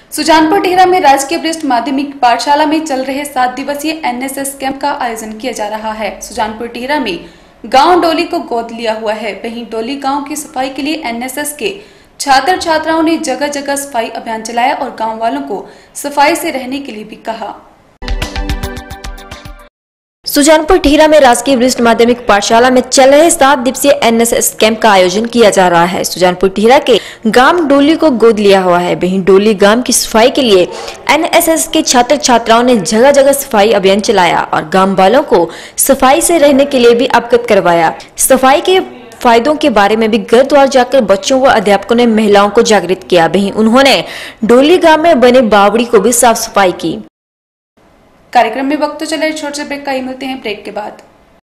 सुजानपुर टिहरा में राजकीय वरिष्ठ माध्यमिक पाठशाला में चल रहे 7 दिवसीय एनएसएस कैंप का आयोजन किया जा रहा है। सुजानपुर टिहरा में गांव डोली को गोद लिया हुआ है। वहीं डोली गांव की सफाई के लिए एनएसएस के छात्र छात्राओं ने जगह जगह सफाई अभियान चलाया और गांव वालों को सफाई से रहने के लिए भी कहा। सुजानपुर टिहरा में राजकीय वरिष्ठ माध्यमिक पाठशाला में चल रहे 7 दिवसीय एनएसएस कैंप का आयोजन किया जा रहा है। सुजानपुर टिहरा के गांव डोली को गोद लिया हुआ है। वहीं डोली गांव की सफाई के लिए एनएसएस के छात्र छात्राओं ने जगह जगह सफाई अभियान चलाया और गांव वालों को सफाई से रहने के लिए भी अवगत करवाया। सफाई के फायदों के बारे में भी घर द्वार जाकर बच्चों व अध्यापकों ने महिलाओं को जागृत किया। वहीं उन्होंने डोली गांव में बने बावड़ी को भी साफ सफाई की। कार्यक्रम में वक्त तो चले, छोटे से ब्रेक का ही मिलते हैं ब्रेक के बाद।